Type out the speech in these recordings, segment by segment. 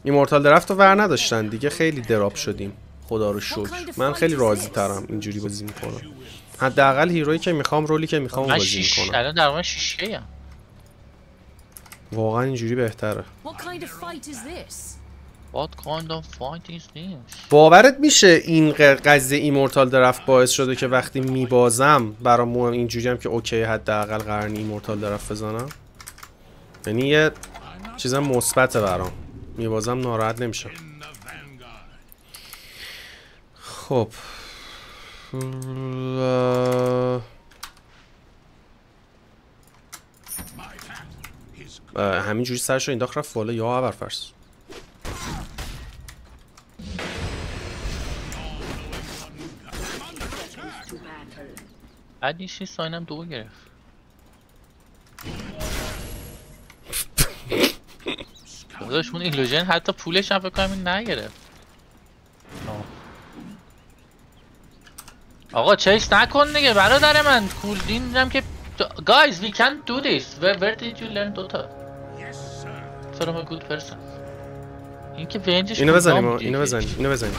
ایمورتال درفت رو ور نداشتن دیگه، خیلی دراپ شدیم خدا رو شکر. من خیلی راضی ترم اینجوری بازی میکنم، حداقل هیرویی که میخوام، رولی که میخوام بازی میکنم. الان در واقع 6 ام. واقعا اینجوری بهتره. What kind of fight is this؟ باورت میشه این قضیه ایمورتال درفت باعث شده که وقتی میبازم برام اینجوری هم که اوکی حداقل قرن ایمورتال درفت بزنم، یعنی یه چیز مثبته برام، میبازم ناراحت نمیشم. خب همینجوری سرش رو انداخت رفت بالا. یا ابرفرس بعدیشی ساینم 2 گرفت. داداش اون ایلوژن حتی پولش هم فکر کنم این نگرفت. آقا چیس نکن دیگه برادر من. کول دیدم که guys we can't do this. Where did you learn Dota? From a good person. این که ونجش اینو بزنیم، اینو بزنیم، اینو بزنیم.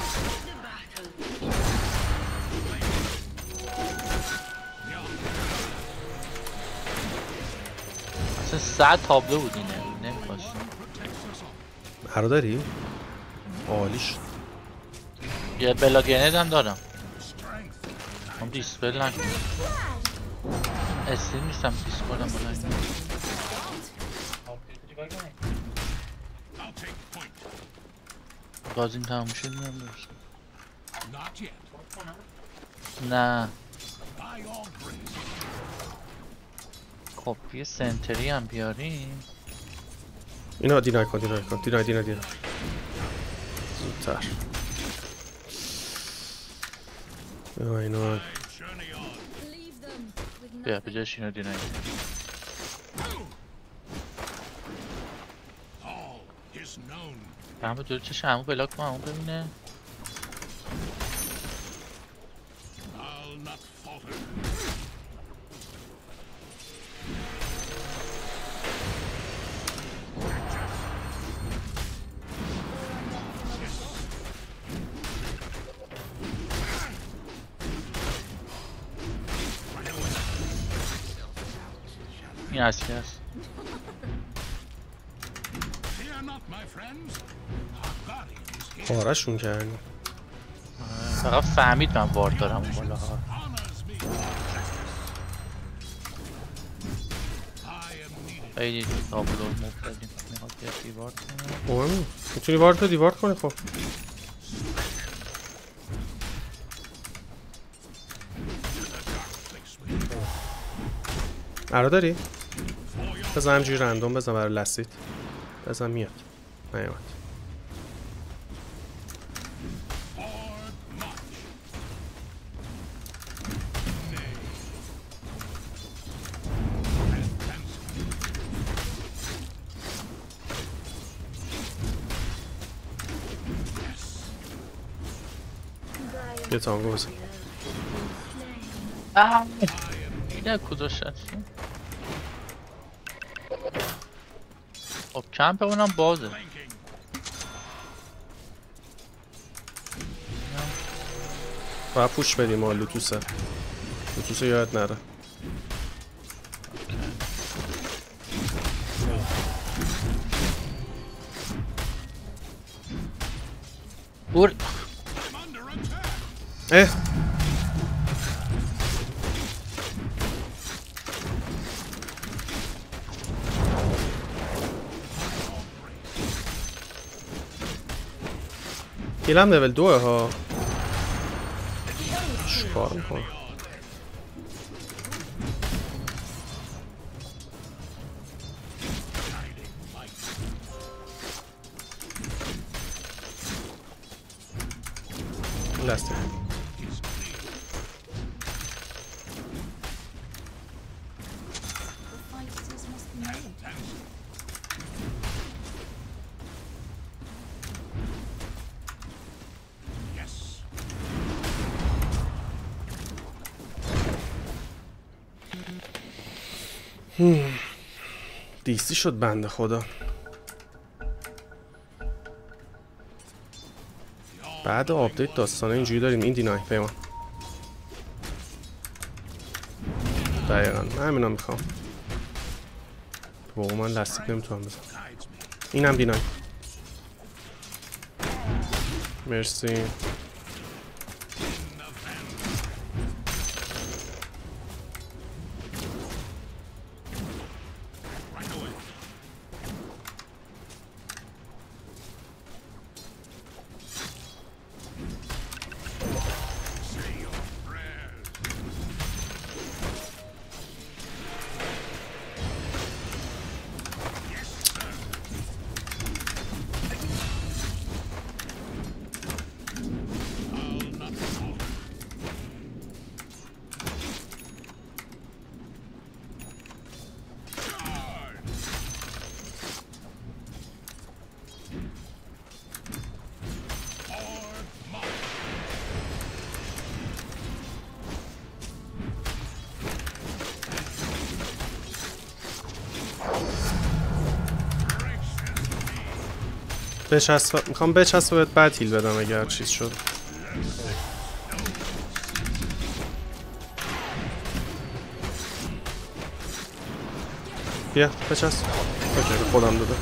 اصلا 100 تابلو بود اینه، نمیخواستم. برادری؟ عالی شد. یه بلا گرنید هم دارم. هم دیسپل نکنم. استیم نیستم دیسکوردم بلند. بازیم تموم شد میام درست. نه خب یه سنتری هم بیاریم. اینو دینای کن، دینای کن، دینای زودتر. اینو بیا بجاش اینو دینای. همه دور چه همون بلاک ما همون ببینه. این اصلی هست. پارشون کردیم. فقط فهمید من وارد دارم اون بالا ها. خیلی تابلو مفردیم. میخواد بیاد دیوارد کنه. میتونی وارد تو دیوارد کنی. خب ارا داری؟ بزن همجوری رندوم بزن برای لسیت. بزن میاد. نیامد. یه تانگو بزن. اینه کدوش هستیم. خب کمپ اونم بازه. باید پوش بدیم ما لوتوسه. لوتوسه یاد نره. بور هیلم لول 2 ها. چیکار میکنه؟ لاستیک دیستی شد بنده خدا. بعد آپدیت داستانه اینجوری داریم. این دینای پیمان دقیقا من همینا میخوام. بابا من لستیک نمیتونم بزنم. اینم دینای. مرسی. میخوام بچسبه بهت بعد هیل بدم اگر چیز شد. بیا بچسب. اوکی به خودم داده.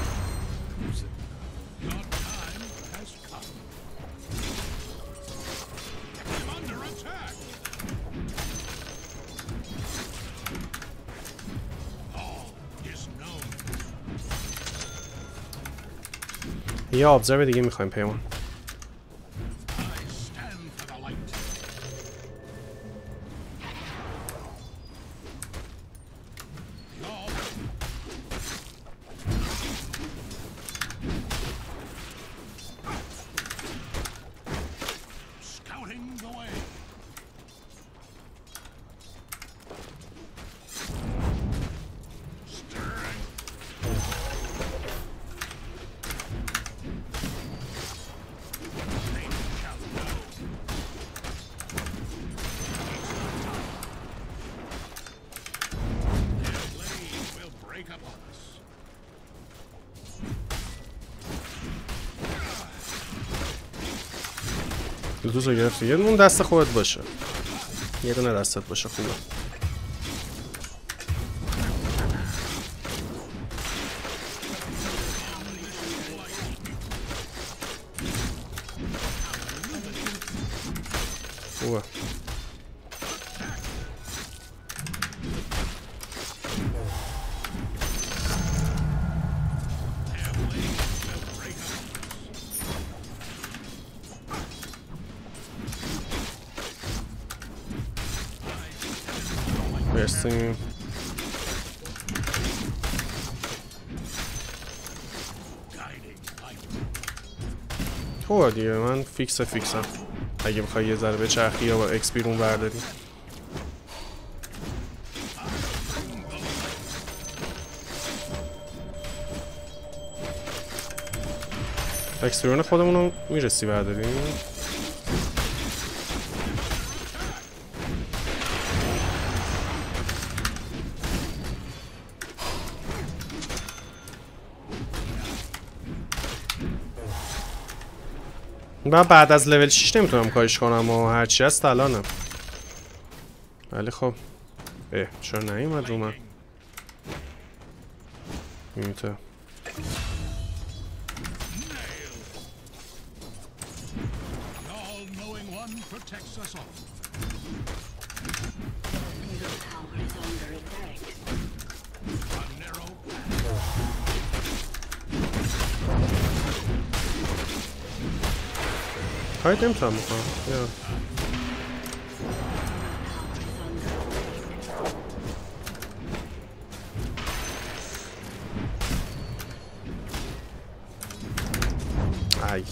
یه ابزرو دیگه میخوایم پیمان. دوزو گرفتی. یه دونه دست خودت باشه. یه دونه دستت باشه خوبه. خوبه. مرسی. خوبه دیگه من فیکسم اگه بخوای یه ذره به چرخی یا با اکس بیرون برداری. اکس بیرون خودمونو میرسی برداریم. من بعد از لول 6 نمیتونم کارش کنم و هرچی هست الانم. ولی خب چرا نیومد رو من میمیته. کاری نمیتونم بکنم. ای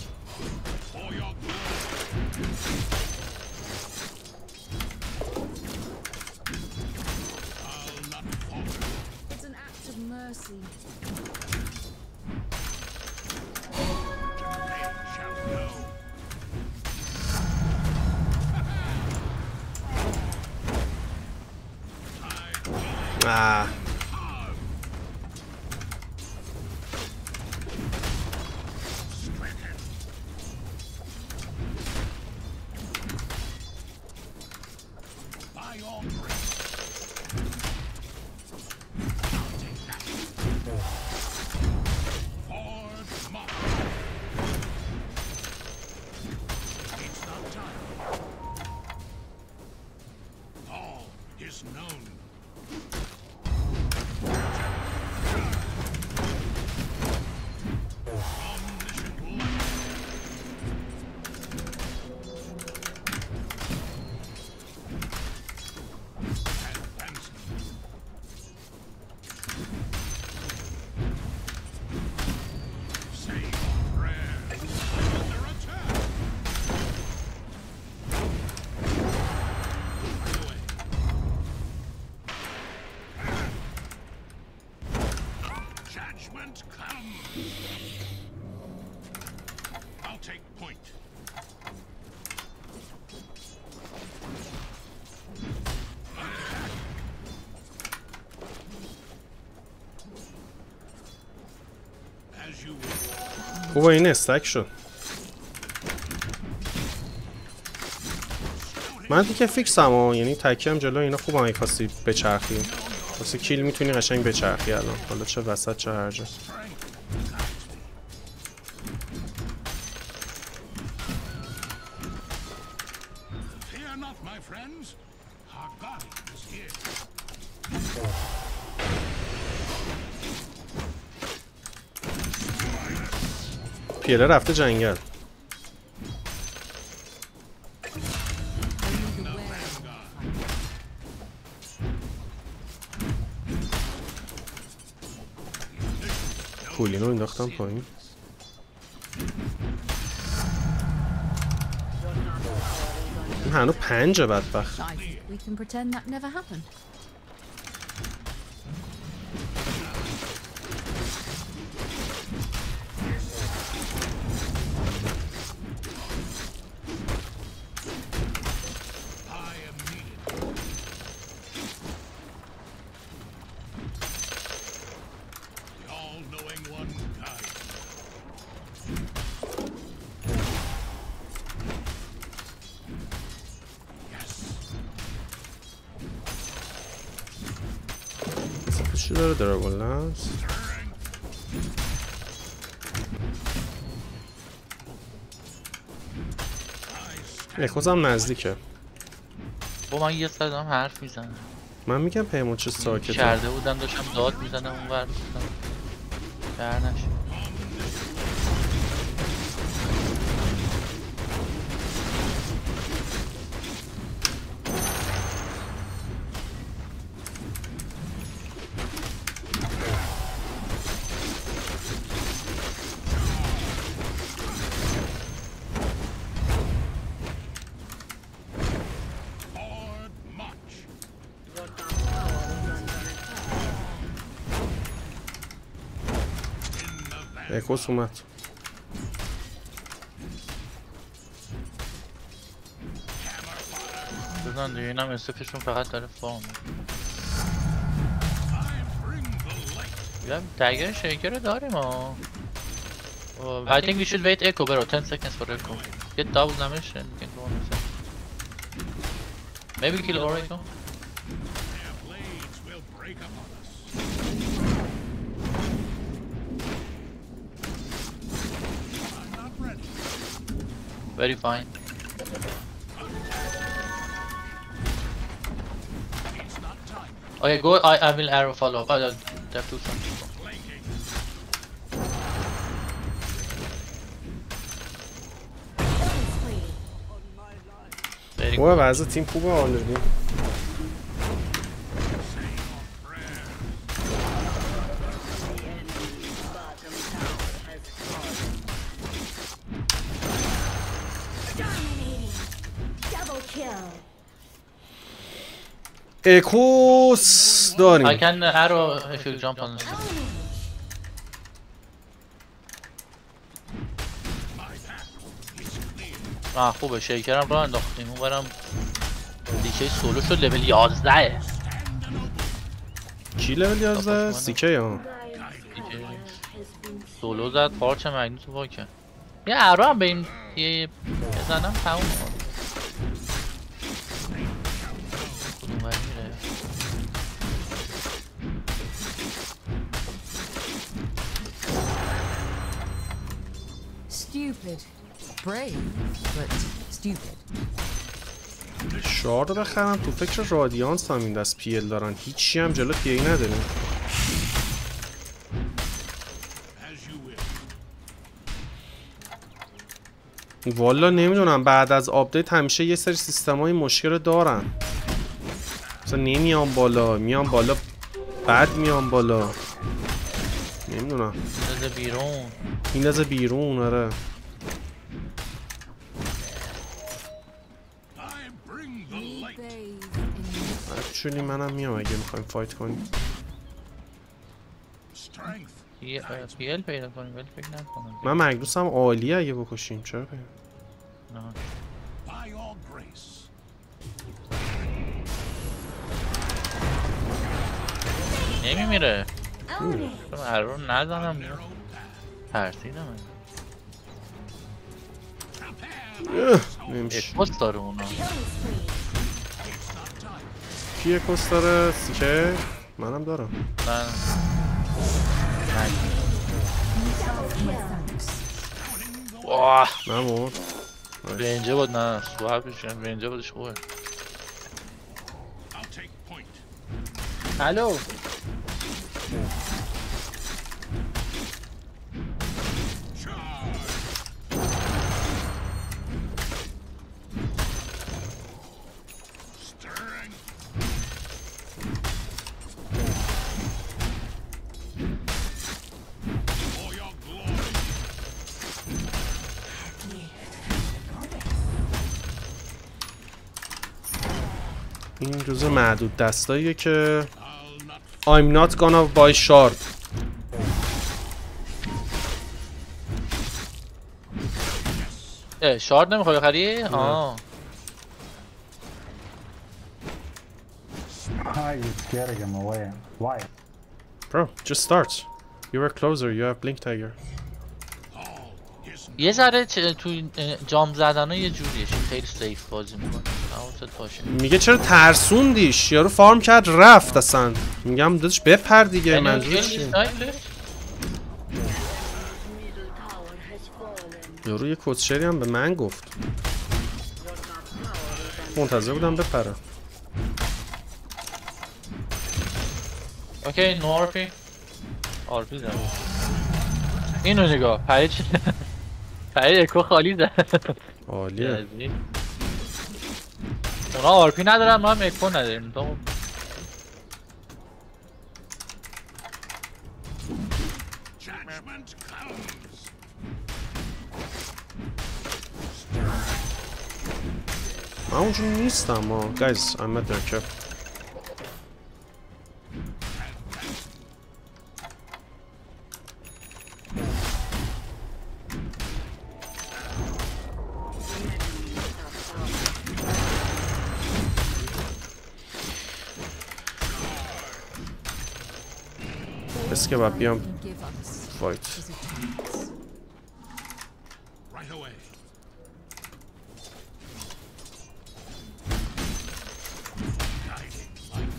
take point. As you will. خوبه این استک شد. من دیگه فیکس هم یعنی تکیم جلو اینا خوبه اگه خواستی بچرخی. واسه کیل میتونی قشنگ بچرخی الان. حالا چه وسط چه هر جا. Fear not, my friends. Our guardian is here. پیله رفته جنگل. پولینو انداختم پایین. این هنو 5 بدبخت. We can pretend that never happened. I am needed. The all-knowing one guides. چی داره دراگون لنس؟ اکوزم نزدیکه. با من یه صدام حرف میزنم. من میگم پیمون چه ساکته. کرده بودم داشتم داد میزنم اون ور بودم. در نشد. Forward march. اکوس اومد. بزن دیگه اینم استفشون فقط داره فام. بیام تگر شیکر رو داریم ها. I think we should wait echo bro, 10 seconds for echo. Get double damage and we can go on the set. Maybe kill Oracle. Their blades will break upon us. I'm not ready. Very fine. It's not time. Okay, go. I will arrow follow up. They have two some people. Flanking. Very خوبه good. وضع تیم خوبه آلردی. Double kill. اکوس I داریم. can arrow if you jump on. خوبه شیکرم راه انداختیم اون برم دیکه سولو شد لول 11 کی لول 11 سیکه ها. سولو زد پارچ مگنیت رو واکن یه ارو هم به این یه بزنم تموم کدوم ور میره Stupid. Brave, but stupid. شارد بخرم تو فکر رادیانس هم این دست پیل دارن. هیچی هم جلو پیل نداریم. As you will. والا نمیدونم بعد از آپدیت همیشه یه سری سیستمای مشکل رو دارن. مثلا نمیام بالا میام بالا بعد میام بالا نمیدونم بذار بیرون این از بیرون. آره I bring the light. Bathe in اکچولی منم میام اگه میخوایم فایت کنیم. Strength پیل پیدا کنیم ولی فکر نکنم. من مگنوس هم عالیه اگه بکشیم. چرا پیدا؟ نه. By your grace. نمیمیره. من ارو نزنم. ترسیدم. نمیشه. اکوس داره اونا. کی اکوس داره؟ سیکه؟ منم دارم. من واه نمون. رنجه بود نه سواب بشن رنجه بودش خوبه. I'll take point. الو Stirring. For your glory. این جزء معدود دستاییه که I'll not I'm not gonna buy shard. شارد نمیخوای بخری؟ آه Why are you scaring him away? Why? Bro, just start. You were closer, you have blink tiger. یه ذره تو جام زدن یه جوریه خیلی سیف بازی میکنه حواست باشه. میگه چرا ترسوندیش؟ یارو فارم کرد رفت اصلا. میگم داداش بپر دیگه. منظورش چیه؟ یارو یه کسچری هم به من گفت. منتظر بودم بپره. اوکی نو آرپی آرپی زد. اینو نگاه پرید پرید اکو خالی زد. عالیه. اونا آرپی ندارن ما هم اکو نداریم. judgment comes. من اونجور نیستم guys I'm not there careful. بس که باید بیام Can give us فایت. is a chance. Right away. Guiding light.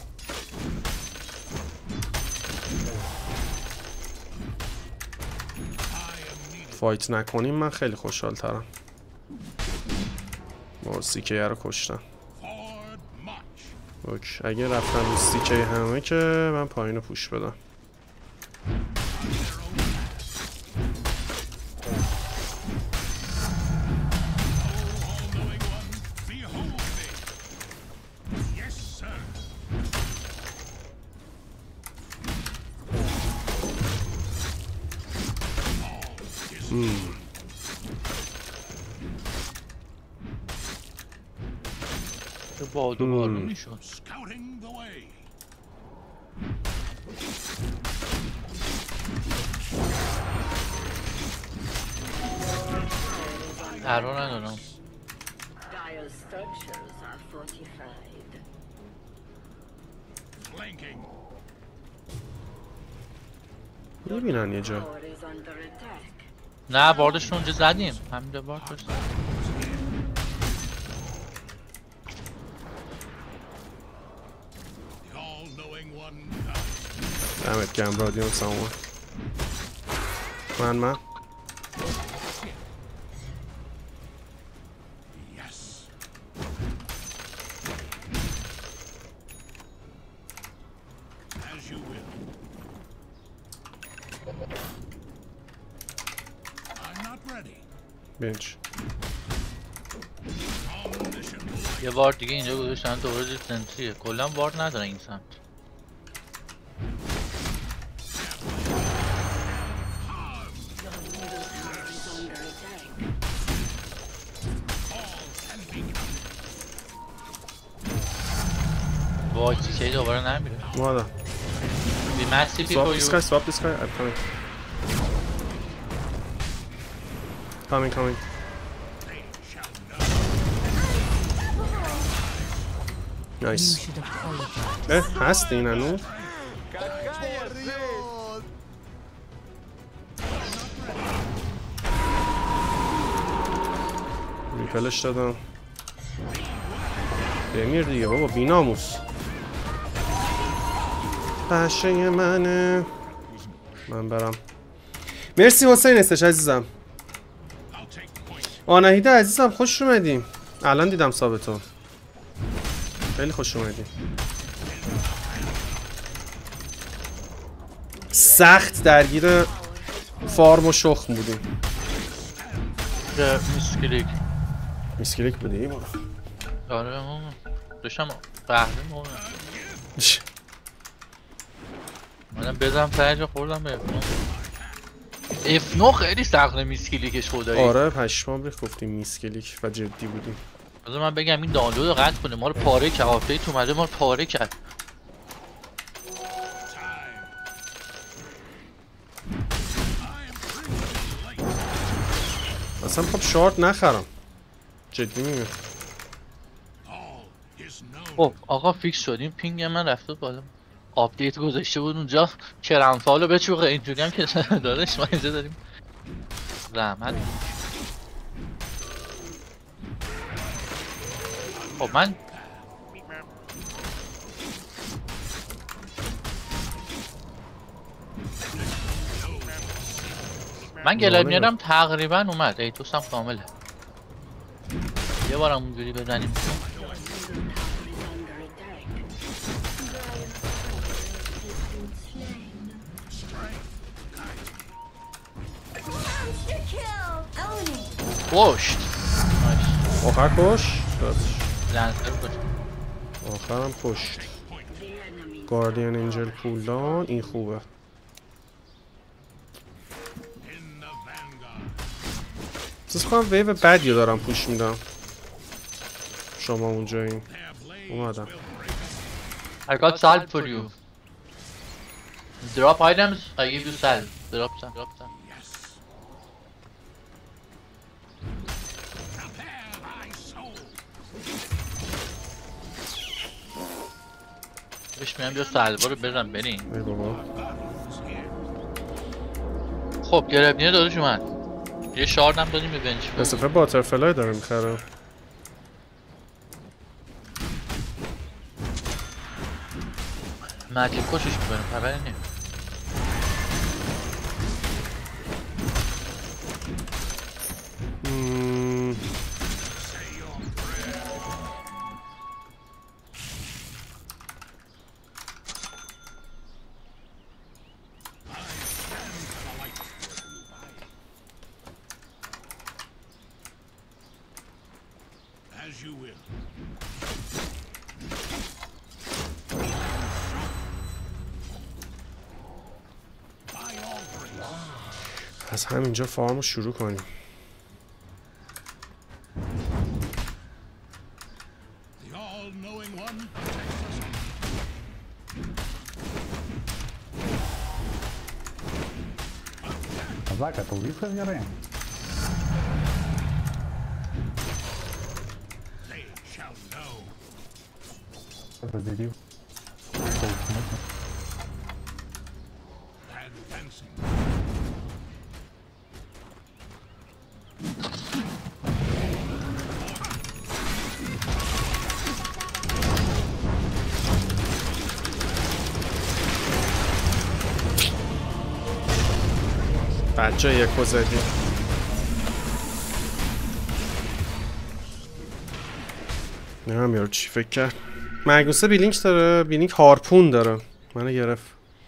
I am needed. فایت نکنیم من خیلی خوشحال ترم. با سیکه رو کشتم. Forward march. اوکی اگه رفتم رو سیکه همه که من پایین رو پوش بدم. All-knowing one, behold me. Yes, sir. بادو بارونی شد. Scouting the way. ارو ندارم. Dire structures are fortified. Flanking. میبینن یه جا. Tower is under attack. نه باردشون اونجا زدیم همینجا بارد داشتیم. The all-knowing one comes. دمت گرم رادیون سامان. من Yes. As you will. I'm not ready. بنچ. Omniscient. یه وارد دیگه اینجا گذاشتن دوباره سنتریه کلا وارد نداره این سمت. وای چیزی دوباره نمیره. اومدم. be massive Swap before this you. guy, swap this guy. I'm coming. Coming. You Nice. should apologize. هست این هنوز؟ ریپلش دادم. بمیر دیگه بابا بیناموس. بشه منه. من برم. مرسی حسین استش عزیزم. آناهیده عزیزم خوش اومدیم. الان دیدم ثابتو. خیلی خوش اومدیم. سخت درگیر فارم و شخم بودیم. میسکلیک بودی؟ آره ماما داشتم قهوه ماما منم بزنم ترجا خوردم به F9 خیلی سخت میسکلیکش خدایی. آره پشمام ریخت گفتیم میسکلیک و جدی بودیم. بذار من بگم این دانلود رو قطع کنه، ما رو پاره کرد، آپدیت اومده ما رو پاره کرد. اصلا خب شارت نخرم جدی میگم. خب آقا فیکس شد، این پینگ من رفته بالا، آپدیت گذاشته بود اونجا کرمفالو بچوقه، اینجوری هم که داداش ما اینجا داریم زحمت. خب من گلایمینرم تقریبا اومد، ایتوس هم کامله. یه بارم اونجوری بزنیم. پشت آخر پشت لنسر پشت آخرم پشت. گاردین انجل پولدان این خوبه. احساس کنم ویو بدیو دارم پوش میدم. شما اونجایین. اومدم. I got salve for you. Drop items, I give you salve. Drop some. بهش میگم بیا سلوا رو بزن بریم. ای بابا. خب گربنیه داداش اومد. یه شارد هم دادیم به بنچ. استفاده باترفلای داره میخره. مجید کشش میکنیم خبری نیم. از همینجا فارم رو شروع کنیم. Zaga, tu viu que eu Poderia. بچه یکو زدی. نمیم یارو چی فکر کرد. مگوسه بیلینک داره. بیلینک هارپون داره. منو گرفت.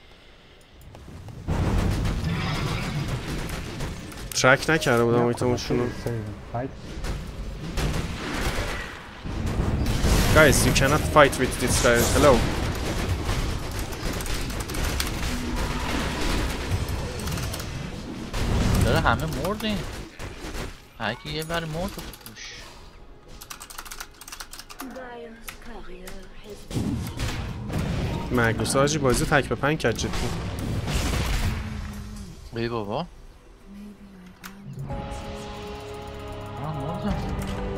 ترک نکرده بودم ایتمشونو. Guys, you cannot fight with this guy. Hello. داره همه مردیم. هرکی یه بر مرد رو توش. Dire's courier has been مگنوس حاجی بازی تک به 5 کرد جدی. ای بابا مردم.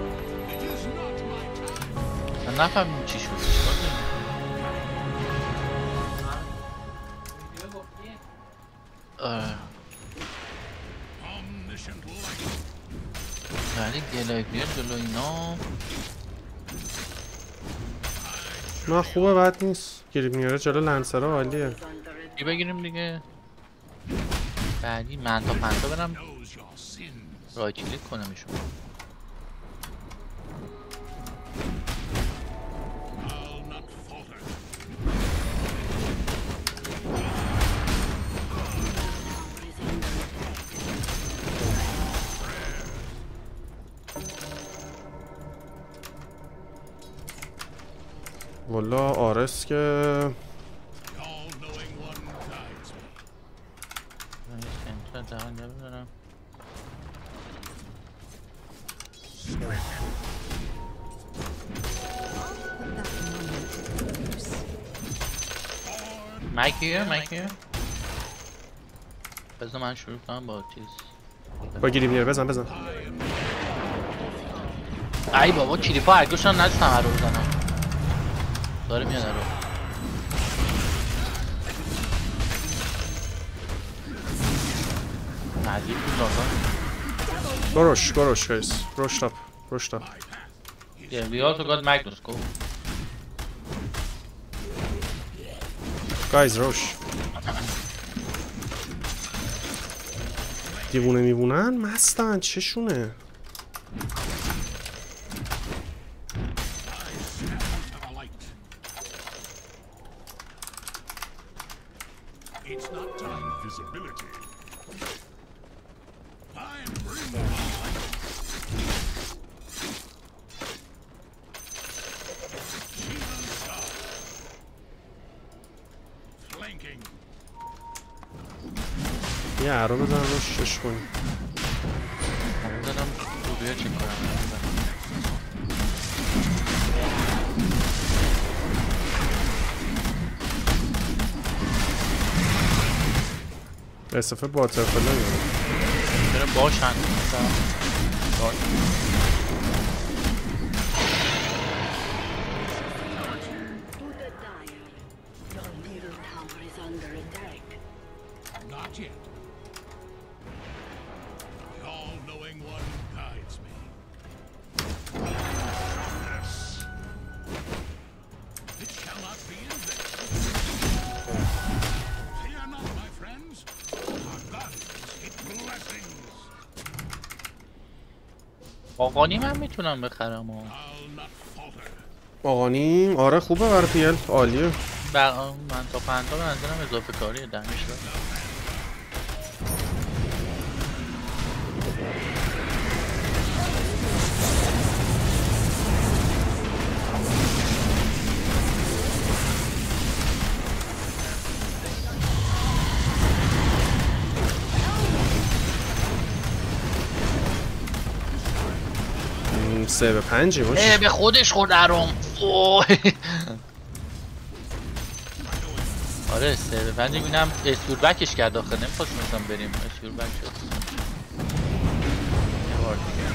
من نفهمیم چی شد. ولی گلایبیر جلو اینا نه خوبه بد نیست. گریب میاره جلو لنسرها عالیه. چی بگیریم دیگه؟ بعدی من تا پنتا برم رای کلیک کنمشون. والا آرس که مایکیه بذار من شروع کنم با چیز با گیری میاره. بزن ای بابا کلیپا هرگوشان نستم هر رو بزنم داره میاد رو نزدیک بود لازم گروش گیس روش تاپ Yeah, we also got Magnus, go. گایز روش دیوونه میبونن مستن چشونه. It's not time visibility. I'm flanking. یه عرا بزن روش شش کنی. بزنم روبیه چک کنم استفاده باترفلای داره. برم باشن Not yet. The all-knowing one guides me. Yes. It shall not be in vain. Fear not, my friends. Our guardians get blessings. آقانی من میتونم بخرم و I'll not falter. آقانی آره خوبه برای پیل عالیه. من تا پنتا به نظرم اضافه کاریه دمیش رو سه به 5 باشه. به خودش خورد ارم. آره 3 به 5 میبینم اسکور بکش کرد آخه نمیخواست مثلا بریم اسکور بک شد. یه بار دیگه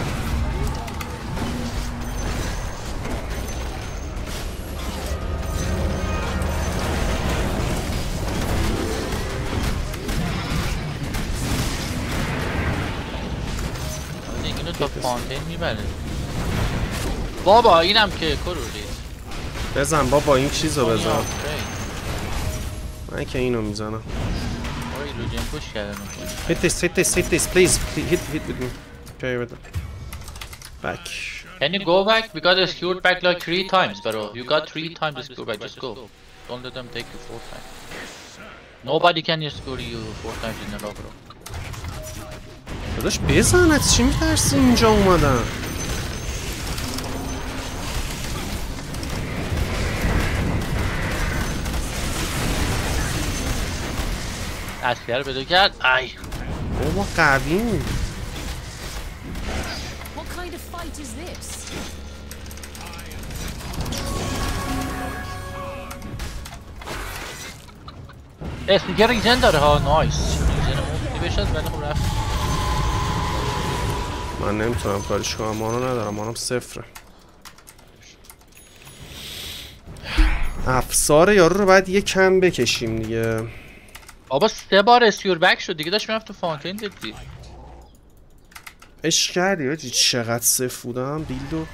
اینو تا فانتین میبره بابا. اینم که کروری بزن بابا این چیزو بزن. من که اینو میزنم. آره ایلوژن پوش کردن. hit this please hit with me. Okay with it. Back. Can you go back? We got secured back like 3 times, bro. You got 3 times to secure back. Just go. Don't let them take you 4 times. Nobody can secure you 4 times in a row, bro. داداش بزن از چی میترسی اینجا اومدن. اصلیه رو پیدا کرد. ای بابا قویم. What kind of fight is this? دیگه ریجن داره ها. نایس. ریجن مفتی بشد ولی خب رفت. من نمیتونم کاریش کنم، مانو ندارم، مانم صفره. افسار یارو رو باید یه کم بکشیم دیگه. بابا 3 بار اسکیور بک شد دیگه، داشت میرفت تو فانتین دیدی. عشق کردی آجی چقدر صف بودم. دیلدو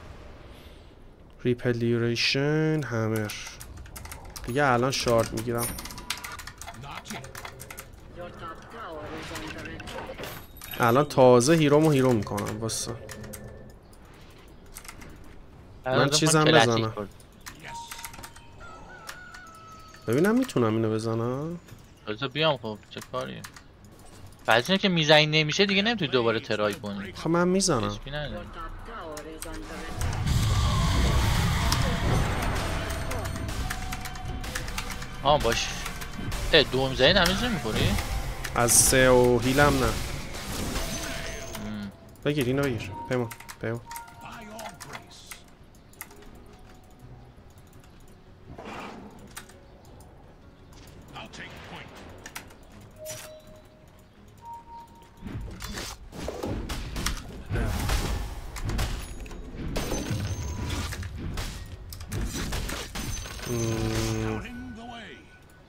ریپلیوریشن همر دیگه الان شارد میگیرم. Not yet. Your top tower is under attack. الان تازه هیرومو هیرو میکنم واسه من چیزم بزنم. ببینم میتونم اینو بزنم. بذار بیام. خب چه کاریه؟ بعد اینه که میزنی نمیشه دیگه نمیتونی دوباره ترای کنی. خب من میزنم. اسپی نداری. Your top tower is under attack. باش. دوم زین همیز نمیخوری؟ از 3 و هیلم نه. بگیر اینو بگیر. پیمان By your grace. I'll take point. Shouting the way.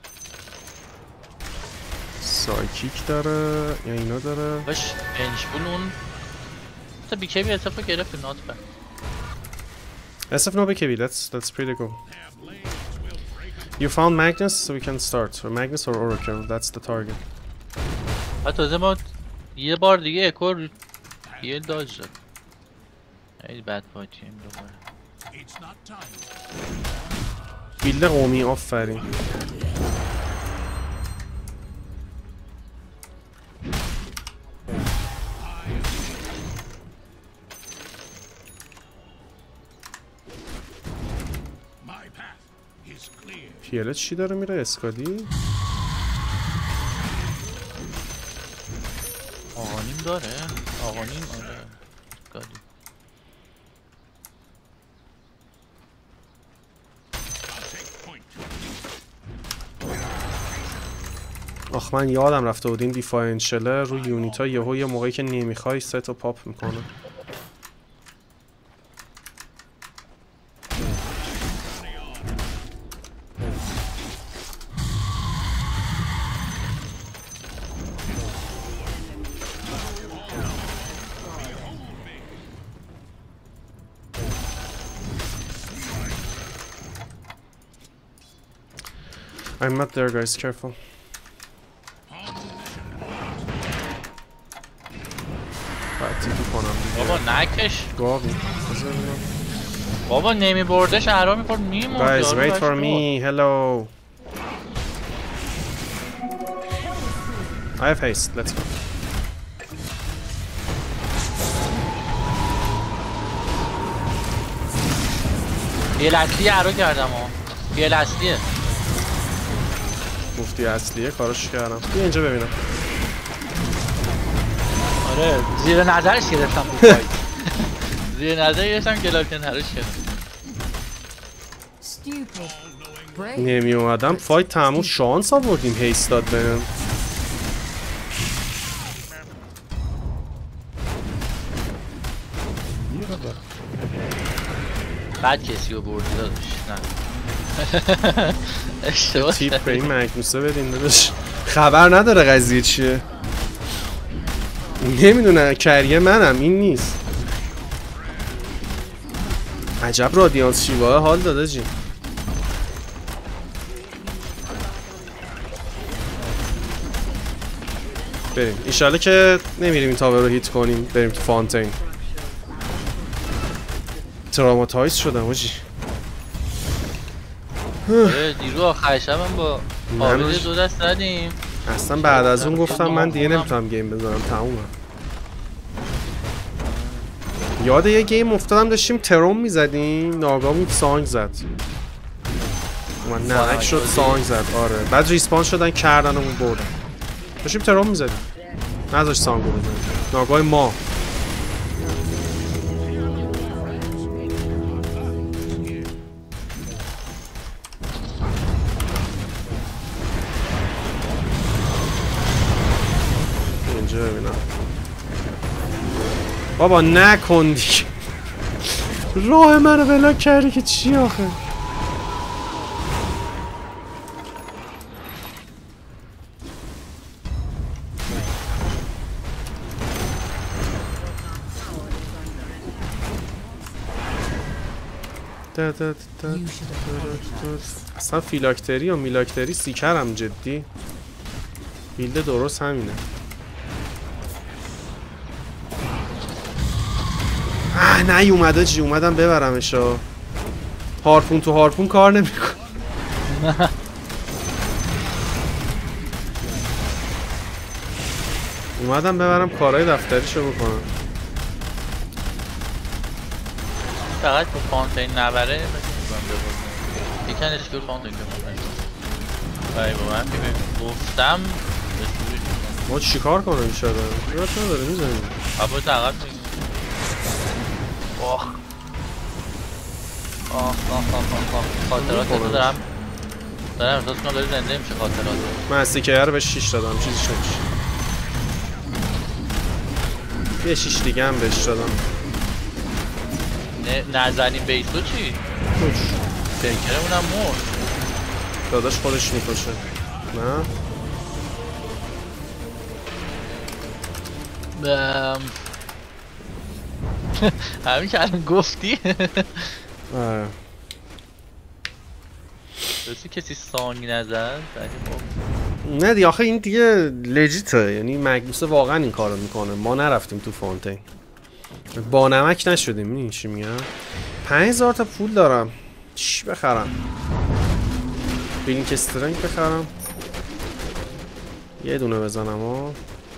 سایکیک داره یا اینا داره. باش انشبول اون تا بیکیبی اتفاق گرفت نات بر. SF no BKB, that's pretty cool. You found Magnus, so we can start. Or Magnus or Oracle, that's the target. تازه ما یه بار دیگه اکور یه داج داد. خیلی بد پاتیم دوباره. It's not time. بیلد قومی آفرین. My path is clear. پیلت چی داره میره اسکادی؟ آقانیم داره؟ آقانیم آره. گادی. I'll take point. آخ من یادم رفته بود این دیفاینشله روی یونیتا یهو یه موقعی که نمیخوای ست و پاپ میکنه. I'm not there guys, careful. باید تیپی کنم دیگه. بابا نکش. گاوی. بابا نمی برده شهرها میخورد میمورد. Guys, wait for me. Hello. I have haste. Let's go. یه لطلی عرو کردم ها. یه لطلیه. مفتی اصلیه کارش کردم. بیا اینجا ببینم. آره زیر نظرش گرفتم تو فایت. زیر نظر گرفتم گلاکن هروش کردم. Stupid. Brave. نمی اومدم فایت تموم شانس آوردیم هیست داد بهم. بعد کسی رو بردی دادش. نه اشتباه تیپ به این مگنوسه بدین داداش. خبر نداره قضیه چیه. نمیدونه کریه منم این نیست. عجب رادیانس شیواه حال داده جیم. بریم ایشاله که نمیریم این تاور رو هیت کنیم بریم تو فانتین. تراماتایز شدم آجی. دیرو آخر شبم با آبید 2 دست زدیم. اصلا بعد از اون گفتم من دیگه نمیتونم گیم بزنم تمومه. یاد یه گیم افتادم داشتیم تروم میزدیم ناگهان سانگ زد. من نمک شد سانگ زد آره. بعد ریسپان شدن کردن و بردن. داشتیم تروم میزدیم نذاشت سانگو بزنیم ناگهان ما. بابا نکن دیگه. راه منو بلاک کردی که چی آخه؟ اصلا فیلاکتری یا میلاکتری سیکرم جدی. بیلد درست همینه. نیومده چی اومدم ببرمشا. هارپون تو هارپون کار نمیکنه. اومدم ببرم کارهای دفتریشو بکنم. فقط تو فانتین نبره یکن اشکال فانتین بایی با من که گفتم ما چی کار کنم این شده؟ یاد نداره میزنیم ابا تقب میگیم خاطرات تو دارم احساس کنم داری زنده میشه خاطرات. من از سیکه رو به 6 دادم چیزیش نمیشه. یه 6 دیگه هم بهش دادم. نزنیم بیسو چی؟ خوش فکرمونم مرد. داداش خودش میکشه. نه؟ همین که الان گفتی آره درستی کسی سانگ نزد نه دیگه آخه این دیگه لجیته. یعنی مگنوس واقعا این کارو میکنه. ما نرفتیم تو فانتین با نمک نشدیم. میدونی چی میگم؟ 5000 تا پول دارم. چی بخرم؟ بلینک استرنگ بخرم. یه دونه بزنم ها.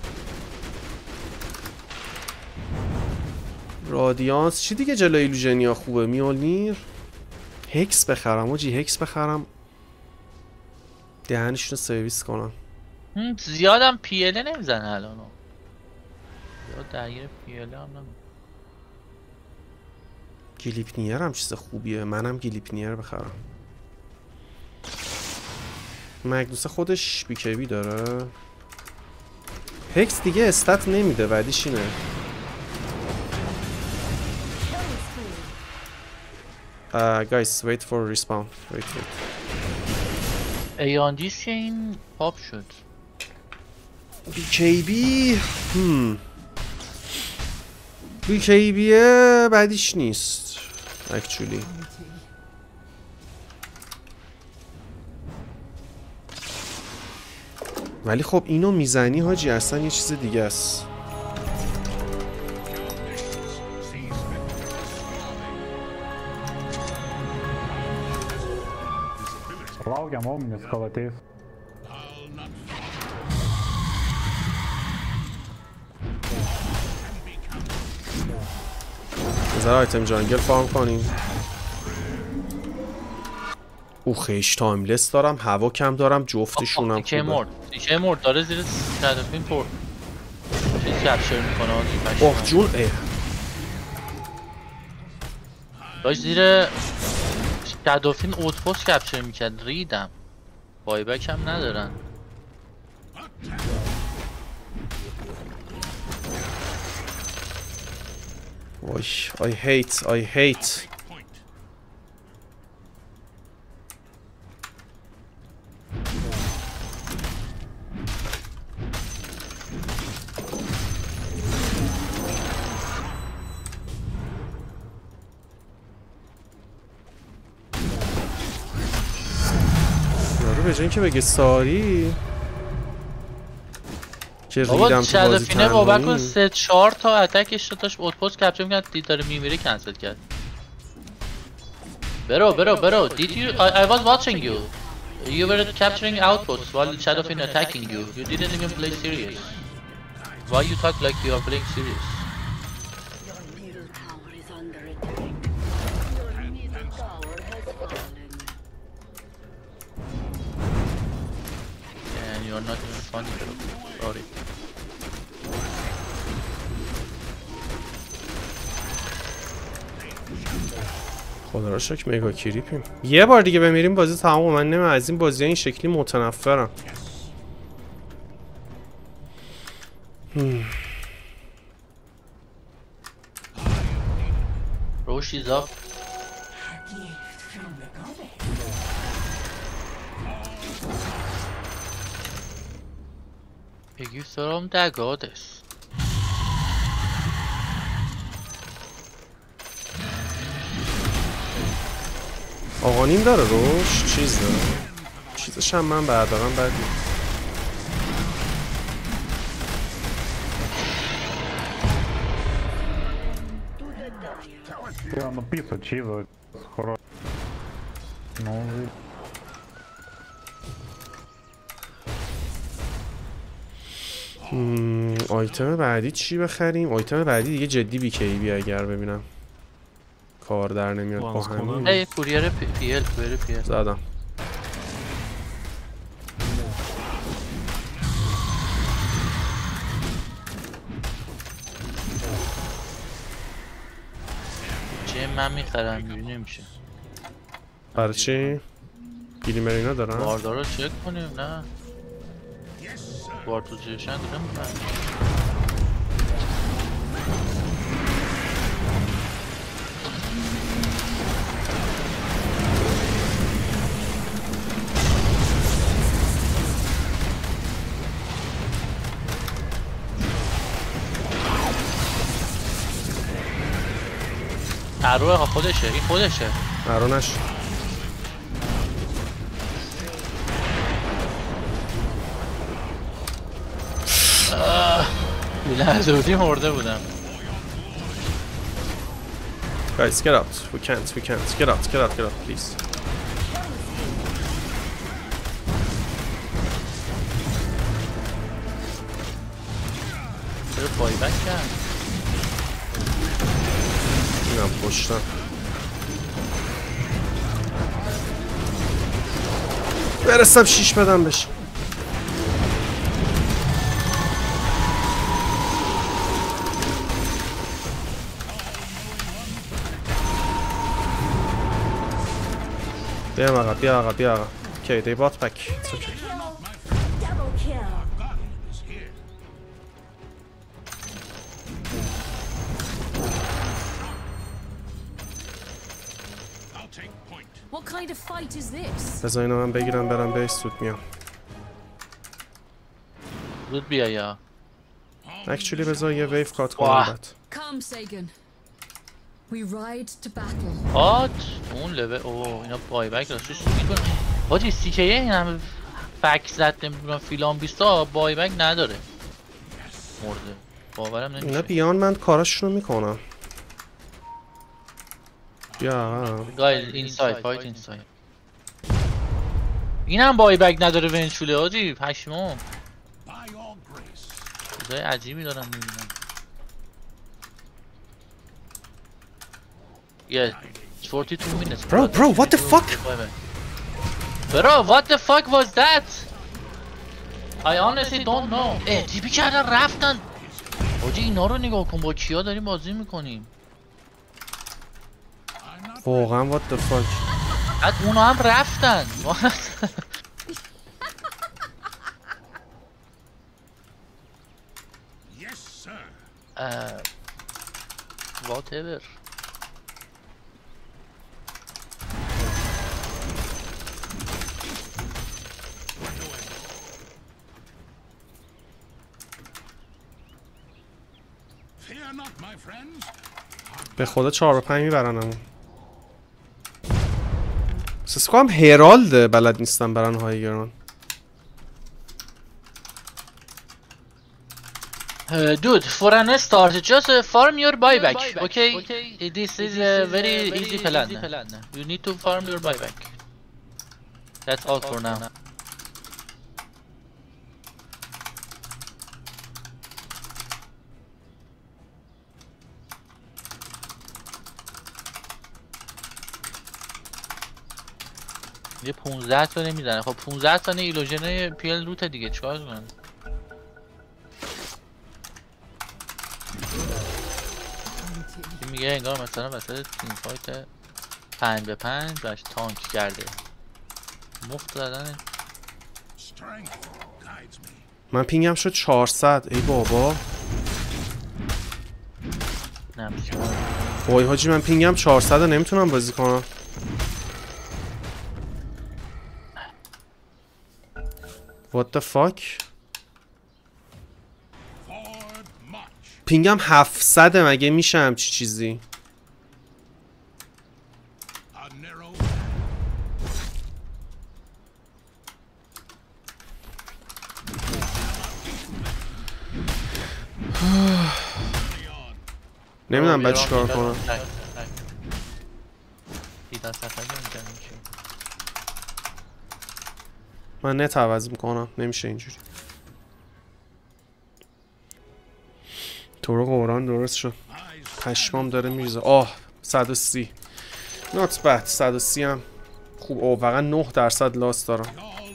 رادیانس چی دیگه جلوی ایلوژنیا خوبه؟ میولنیر هکس بخرم آجی. هکس بخرم دهنشون رو سرویس کنم. زیادم پیله نمیزنه الان. زیاد درگیر پیله هم نمیزنه. گلیپنیر هم چیز خوبیه. منم گلیپنیر بخرم. مگنوس خودش بیکیبی داره. هکس دیگه استات نمیده. بعدیش اینه guys wait for respawn. wait ایاندیس که این پاپ شد. بیکیبی بیکیبیه بعدیش نیست actually. ولی خب اینو میزنی حاجی اصلا یه چیز دیگه است. Laugiam omnius kalatis. بذار آیتم جانگل فارم کنیم. او خیش تایملس دارم. هوا کم دارم. جفتشونم خوبه. دیکه مرد داره زیر شادوفین پر چیز کپچر میکنه. اوه جون داشت زیر شادوفین اوتپوست کپچر میکرد. ریدم. بایبک هم ندارن. وای I hate یارو به جای اینکه بگه ساری که ریدم تو بازی شادوفینه بابک کن 3-4 تا اتکش داشت اوتپوست کپچر میکرد. دید داره میمیره کنسل کرد. برو did you I was watching you. You were capturing outposts while Shadowfin attacking you. You didn't even play serious. Why you talk like you are playing serious? Your middle tower is under attack. Your middle tower has fallen. And you are not even funny, bro. Sorry. خدا را شکر مگا کریپیم. یه بار دیگه بمیریم بازی تمام. من نمیم از این بازی این شکلی متنفرم. Oh, she's up. A gift from the goddess. آقانیم داره روش چیز داره چیزش هم من بردارم بعد Я написал чиза. Хорошо. Ну, آیتم بعدی چی بخریم؟ آیتم بعدی دیگه جدی بیکیبی اگر ببینم کار در نمیاد با همین ای کوریر پی ال زدم. چه من میخرم اینجوری نمیشه. برای چی؟ گلیمر اینا دارن؟ باردار رو چک کنیم نه بار تو جشن دارم میکنم. ارو خودشه این خودشه ارونش لحظه بودی مرده بودم. Guys, get out. We can't. Get out, please. چرا بای بک کرد؟ اینم پشتم. برسم 6 بدم بشه. بیا آقا. Okay, they bought back. It's okay. Double kill. I'll take point. What kind of fight is this? بذار اینو من بگیرم برم به سود میام. زود بیا یا Actually بذار یه ویف کات کنم بعد. Come, Sagan. We ride to battle. آت اون لبه اوه اینا بای بک راستش میکنه. حاجی سی که این همه فک زد نمیدونم فیلان 20 بای بک نداره. مرده باورم نمیشه. اینا بیان من کاراشونو میکنم. بیا گایز اینساید فایت اینساید. اینم بای بک نداره ونچوله حاجی پشمام. By your grace. چیزای عجیبی دارم میبینم. Yeah, it's 42 minutes. Bro, what the fuck? Bro, what the fuck was that? I honestly don't know. تیپی کردن رفتن. حاجی اینا رو نگاه کن با کیا داریم بازی میکنیم. واقعا what the fuck. بعد اونا هم رفتن. Yes, sir. Whatever. Fear not, my friends. به خدا 4 و 5 میبرنمون. سسکو هم هرالده بلد نیستم برن هایگران. Dude, for an start, just farm your buyback, okay? This is a very easy plan. You need to farm your buyback. That's all for now. یه 15 تا نمیزنه. خب 15 تا ایلوژن پیل روت دیگه چیکار کنم؟ میگه انگار مثلا وسط تیم فایت 5 به 5 باش تانک کرده. مفت زدن. من پینگم شد 400. ای بابا. وای حاجی من پینگم 400 نمیتونم بازی کنم. What the fuck؟ پینگم 700 مگه میشه همچی چیزی؟ نمیدونم باید چیکار کنم. من نت عوض میکنم نمیشه اینجوری. تو رو قرآن درست شد. پشمام داره میریزه. آه 130 not bad. 130 هم خوب. اوه واقعا 9% لاس دارم.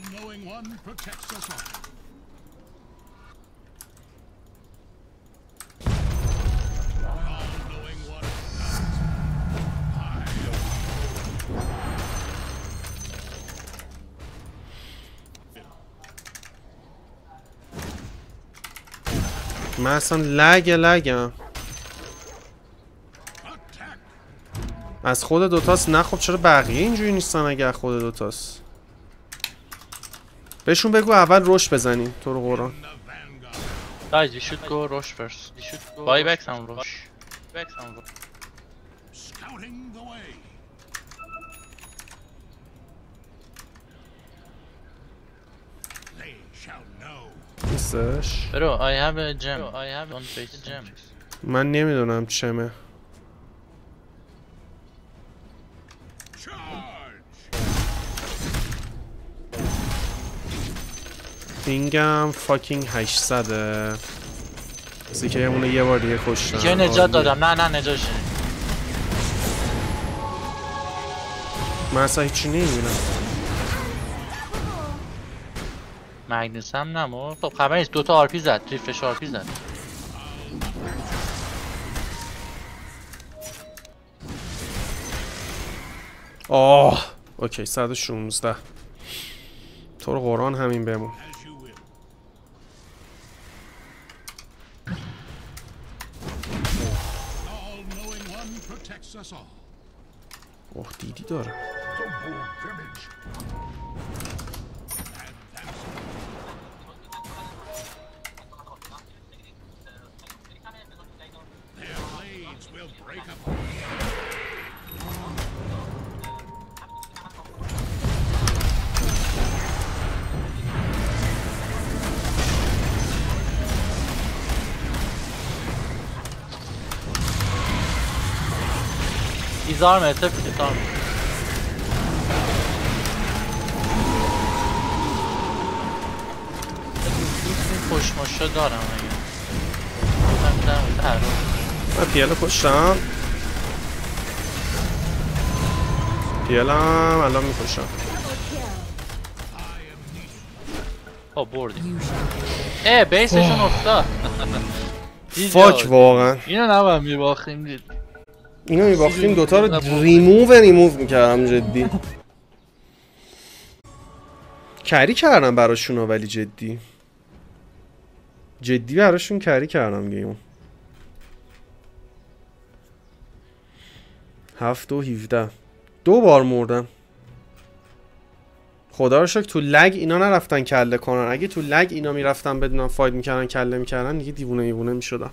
من اصلا لگم از خود دوتاست. نه خب چرا بقیه اینجوری نیستن اگه خود دوتاست؟ بهشون بگو اول روش بزنیم تو رو قرآن. Guys, we should go rush first. We should go buy back some rush. Scouting the way. They shall know. نیستش. Bro, I have a gem. I have on face gem. من نمیدونم چمه. پینگم فاکینگ 800. سیکه همونه یه بار دیگه کشتم. که نجات دادم. نه نجات شد. من اصلا هیچی نمیبینم. مگنوس هم نمو. خب خبر نیست. 2 آرپی زد. ریفرش آرپی زد. آه اوکی 116. تو رو قرآن همین بمون. اوه دیدی داره. Disarm it, disarm. خوشماشا دارم اگه من پیاله کشتم. پیالم الان میکشم. خب بردیم. بیسشون افتاد. فاک واقعا. اینو نباید میباختیم دید. اینو میباختیم دوتا رو ریموو میکردم جدی. کری کردم براشون ولی جدی براشون کری کردم گیمو. 7 و 17 2 بار مردم. خدا رو شکر تو لگ اینا نرفتن کله کنن. اگه تو لگ اینا میرفتن بدونم فاید میکردن کله میکردن دیگه دیوونه میشدم.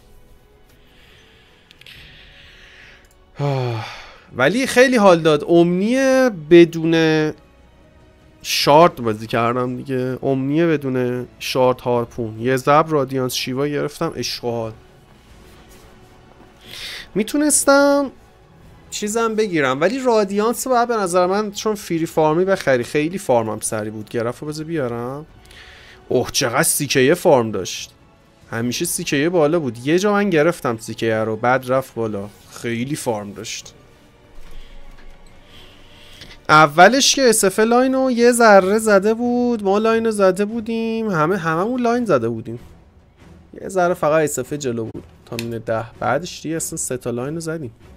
ولی خیلی حال داد. امنیه بدون شارد بازی کردم دیگه. امنیه بدون شارد هارپون. یه زب رادیانس شیوا گرفتم. عشق و حال. میتونستم چیزم بگیرم ولی رادیانس باید به نظر من چون فری فارمی بخری. خیلی فارمم سری بود. گرفت رو بذار بیارم. اوه چقدر سیکیه فارم داشت. همیشه سیکیه بالا بود. یه جا من گرفتم سیکیه رو بعد رفت بالا. خیلی فارم داشت. اولش که SF لاین رو یه ذره زده بود. ما لاین رو زده بودیم. هممون لاین زده بودیم. یه ذره فقط SF جلو بود تا مینه 10. بعدش دیگه اصلا 3 تا لاین رو زدیم.